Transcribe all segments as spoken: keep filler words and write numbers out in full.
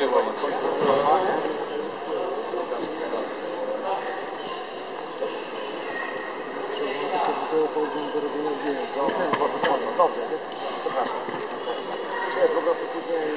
było. Do robienia zdjęć. Dobrze, przepraszam. To jest po prostu później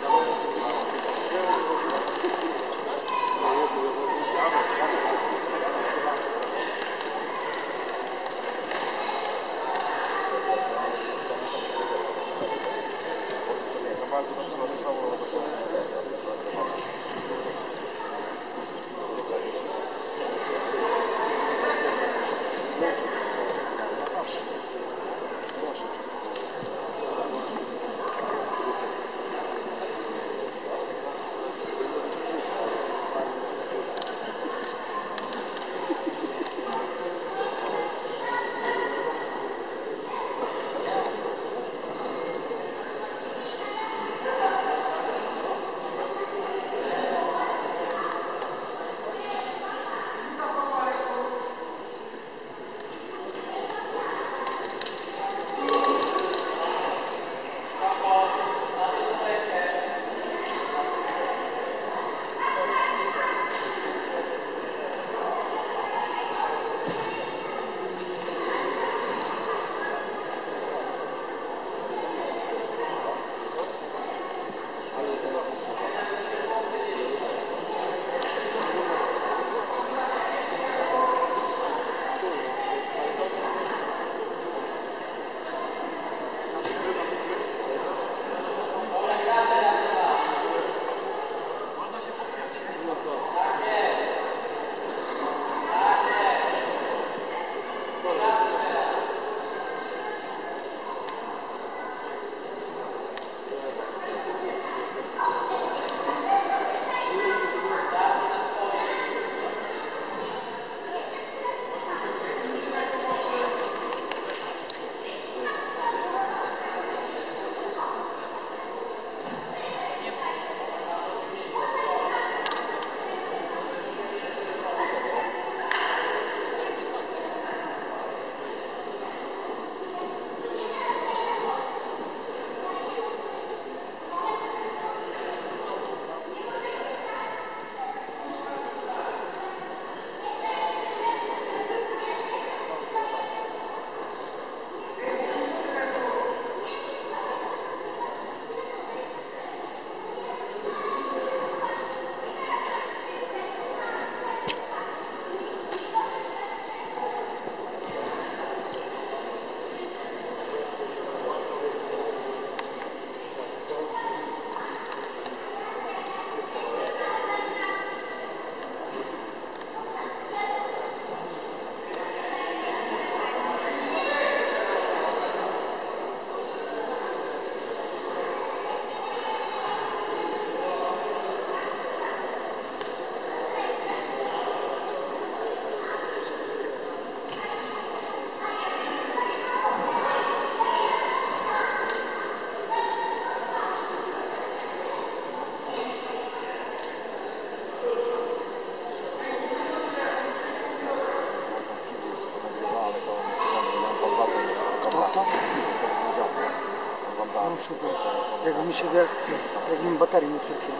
super. Jakby mi się jakby mi baterii nie świeciło.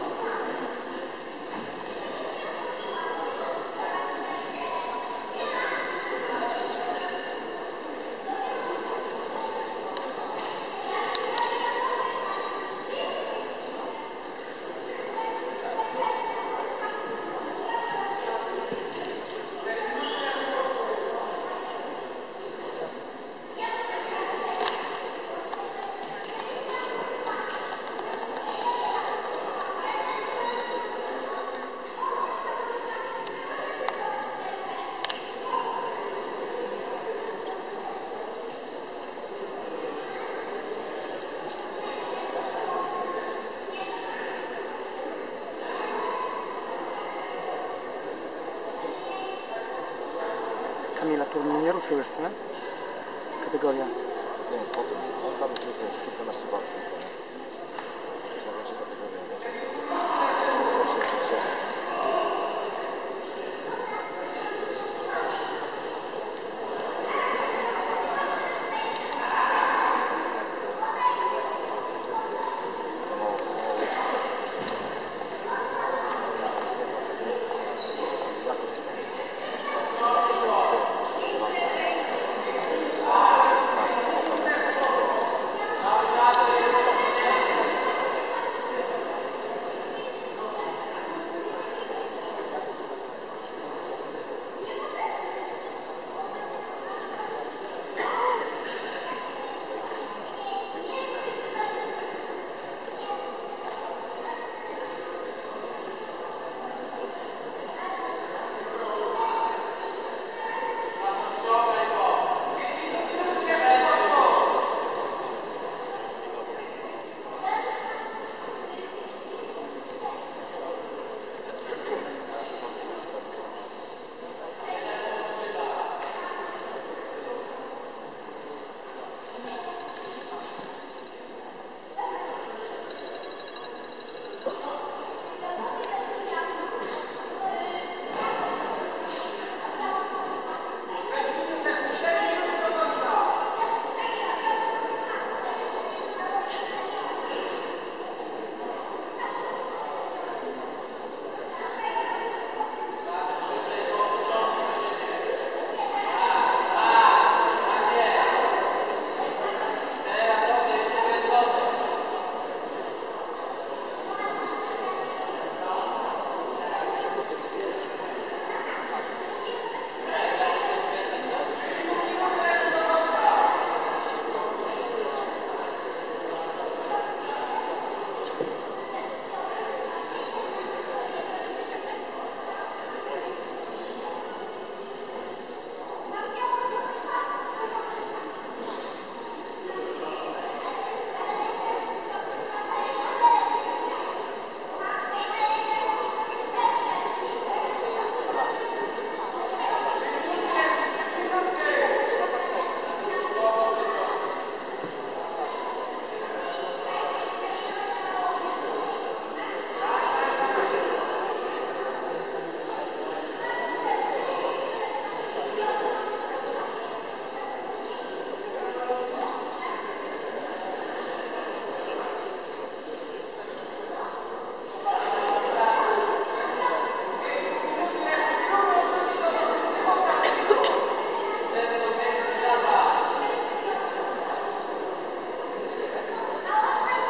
Kamila, tu nie ruszył jeszcze, nie? Kategoria. Nie, potem. On tam już jest kilkanaście barków. Zobaczcie kategorię.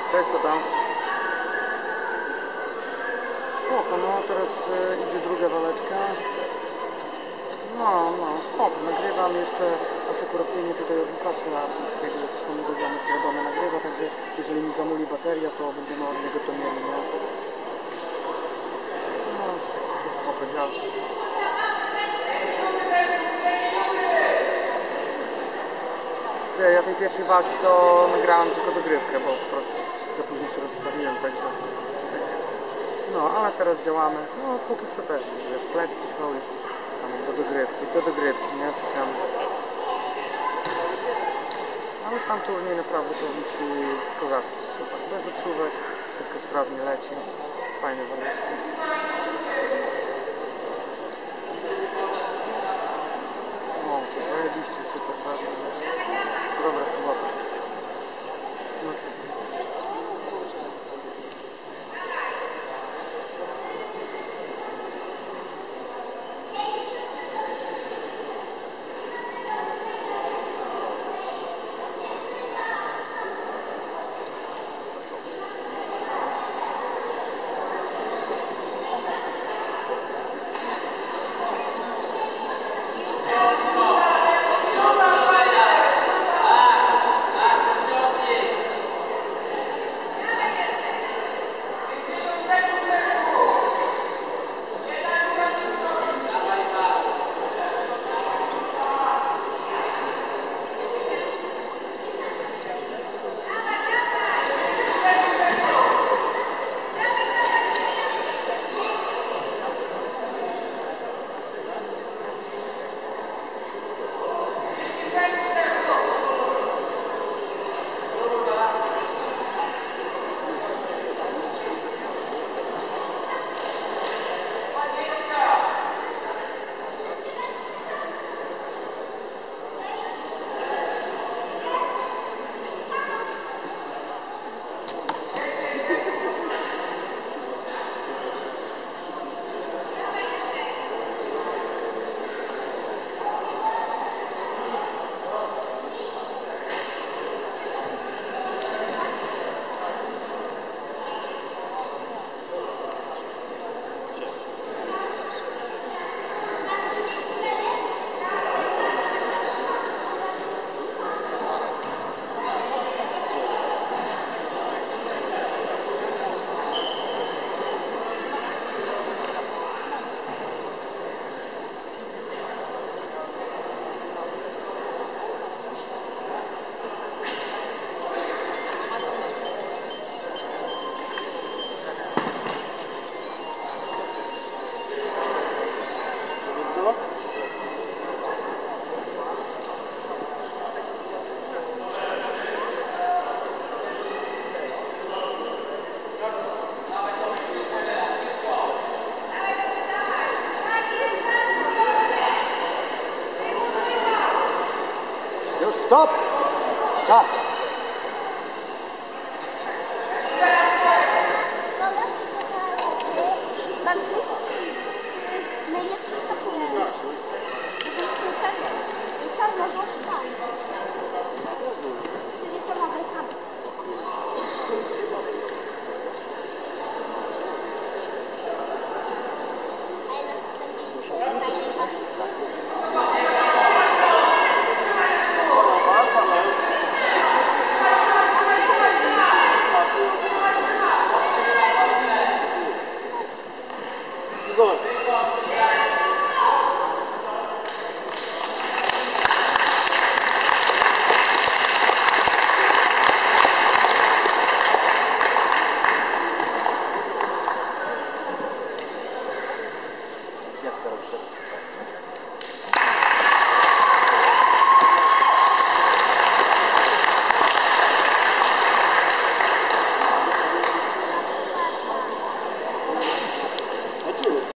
Cześć, co tam? Spoko, no teraz y, idzie druga waleczka. No, no, spoko, nagrywam jeszcze asekuracyjnie tutaj od Łukasza Artyńskiego, jakiś tam jego ziomek z Radomia nagrywa, także jeżeli mi zamuli bateria, to będziemy od niego to mieli, no. No, to spoko działa. Ja tej pierwszej walki to nagrałem tylko dogrywkę, bo po prostu za późno się rozstawiłem, także, także no, ale teraz działamy, no póki co też, wiesz, plecki są i tam do dogrywki, do dogrywki, nie, czekamy. Ale sam turniej naprawdę to liczy kozacki, super, bez obsówek, wszystko sprawnie leci, fajne waleczki. O, to zajebiście, super, bardzo. Dobra sobota. No co? Stop! Czas! Najlepszy co pięć. Czarno, czarno, złoty, tak.